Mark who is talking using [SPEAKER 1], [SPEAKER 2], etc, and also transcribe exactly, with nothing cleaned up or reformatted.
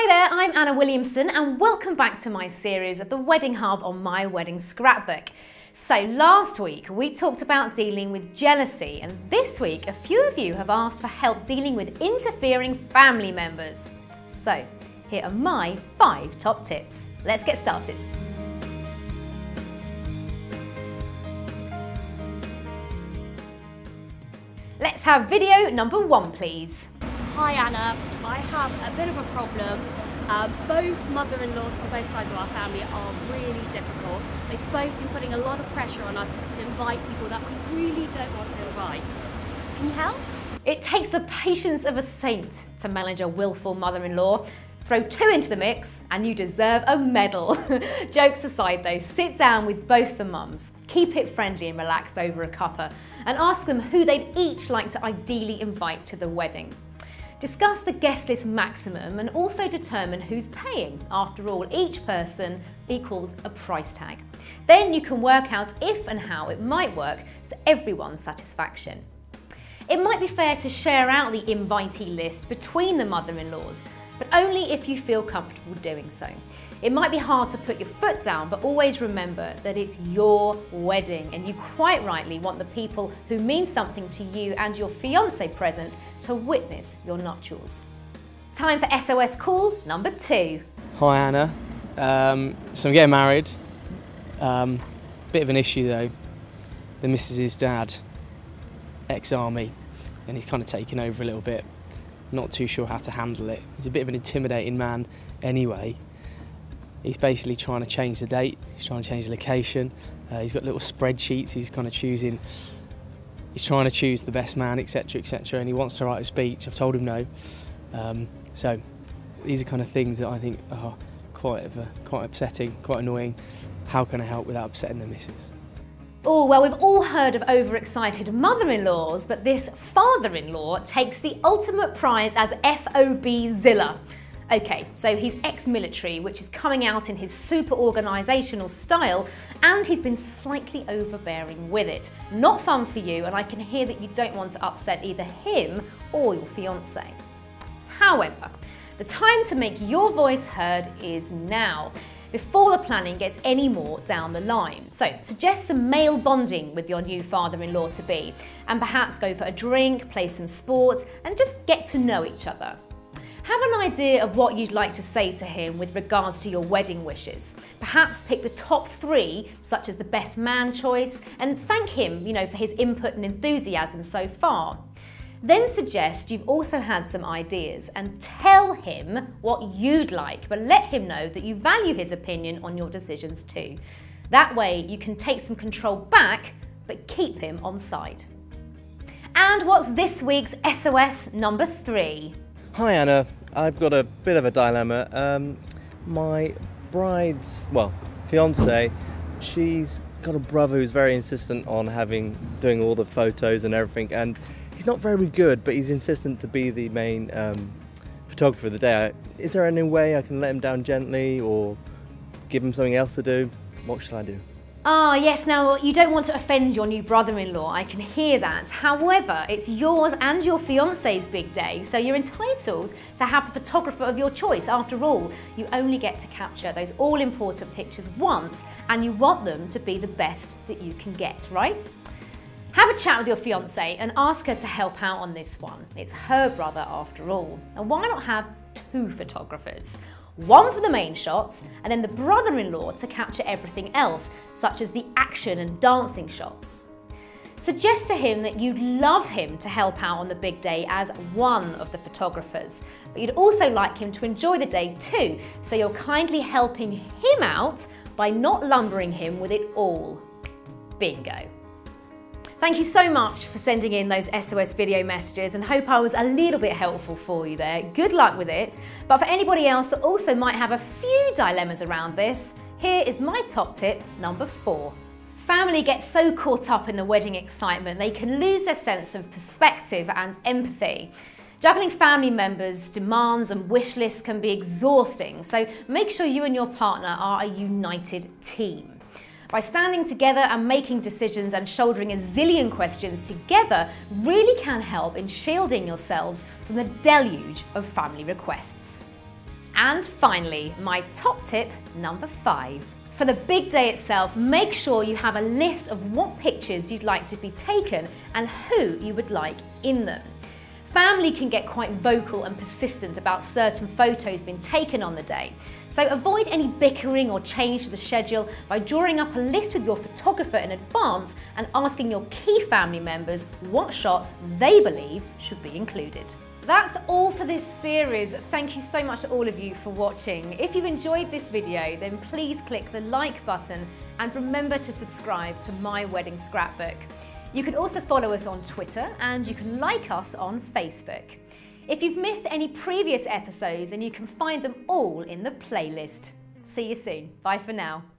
[SPEAKER 1] there, I'm Anna Williamson and welcome back to my series of the Wedding Hub on My Wedding Scrapbook. So last week we talked about dealing with jealousy, and this week a few of you have asked for help dealing with interfering family members. So here are my five top tips. Let's get started. Let's have video number one, please.
[SPEAKER 2] Hi Anna, I have a bit of a problem. Uh, both mother-in-laws from both sides of our family are really difficult. They've both been putting a lot of pressure on us to invite people that we really don't want to invite. Can you help?
[SPEAKER 1] It takes the patience of a saint to manage a willful mother-in-law. Throw two into the mix and you deserve a medal. Jokes aside though, sit down with both the mums. Keep it friendly and relaxed over a cuppa and ask them who they'd each like to ideally invite to the wedding. Discuss the guest list maximum and also determine who's paying. After all, each person equals a price tag. Then you can work out if and how it might work to everyone's satisfaction. It might be fair to share out the invitee list between the mother-in-laws, but only if you feel comfortable doing so. It might be hard to put your foot down, but always remember that it's your wedding and you quite rightly want the people who mean something to you and your fiancé present to witness your nuptials. Time for S O S call number two.
[SPEAKER 3] Hi Anna, um, so I'm getting married. Um, bit of an issue though. The missus's dad, ex-army, and he's kind of taken over a little bit. Not too sure how to handle it. He's a bit of an intimidating man anyway. He's basically trying to change the date, he's trying to change the location, uh, he's got little spreadsheets, he's kind of choosing, he's trying to choose the best man, etc, et cetera, and he wants to write a speech. I've told him no. Um, so these are kind of things that I think are quite, of a, quite upsetting, quite annoying. How can I help without upsetting the missus?
[SPEAKER 1] Oh, well, we've all heard of overexcited mother-in-laws, but this father-in-law takes the ultimate prize as F O B Zilla. Okay, so he's ex-military, which is coming out in his super organisational style, and he's been slightly overbearing with it. Not fun for you, and I can hear that you don't want to upset either him or your fiancé. However, the time to make your voice heard is now, before the planning gets any more down the line. So suggest some male bonding with your new father-in-law to be, and perhaps go for a drink, play some sports, and just get to know each other. Have an idea of what you'd like to say to him with regards to your wedding wishes. Perhaps pick the top three, such as the best man choice, and thank him, you know, for his input and enthusiasm so far. Then suggest you've also had some ideas and tell him what you'd like, but let him know that you value his opinion on your decisions too. That way you can take some control back, but keep him on side. And what's this week's S O S number three?
[SPEAKER 4] Hi Anna, I've got a bit of a dilemma. Um, my bride's, well, fiance, she's got a brother who's very insistent on having, doing all the photos and everything, and he's not very good, but he's insistent to be the main um, photographer of the day. Is there any way I can let him down gently or give him something else to do? What should I do?
[SPEAKER 1] Ah, yes, now you don't want to offend your new brother-in-law, I can hear that. However, it's yours and your fiancé's big day, so you're entitled to have the photographer of your choice. After all, you only get to capture those all-important pictures once, and you want them to be the best that you can get, right? Have a chat with your fiancée and ask her to help out on this one. It's her brother after all. And why not have two photographers? One for the main shots, and then the brother-in-law to capture everything else, such as the action and dancing shots. Suggest to him that you'd love him to help out on the big day as one of the photographers, but you'd also like him to enjoy the day too, so you're kindly helping him out by not lumbering him with it all. Bingo. Thank you so much for sending in those S O S video messages, and hope I was a little bit helpful for you there. Good luck with it. But for anybody else that also might have a few dilemmas around this, here is my top tip number four. Family get so caught up in the wedding excitement they can lose their sense of perspective and empathy. Juggling family members' demands and wish lists can be exhausting, so make sure you and your partner are a united team. By standing together and making decisions and shouldering a zillion questions together really can help in shielding yourselves from the deluge of family requests. And finally, my top tip number five. For the big day itself, make sure you have a list of what pictures you'd like to be taken and who you would like in them. Family can get quite vocal and persistent about certain photos being taken on the day, so avoid any bickering or change to the schedule by drawing up a list with your photographer in advance and asking your key family members what shots they believe should be included. That's all for this series. Thank you so much to all of you for watching. If you've enjoyed this video, then please click the like button and remember to subscribe to My Wedding Scrapbook. You can also follow us on Twitter and you can like us on Facebook. If you've missed any previous episodes, then you can find them all in the playlist. See you soon. Bye for now.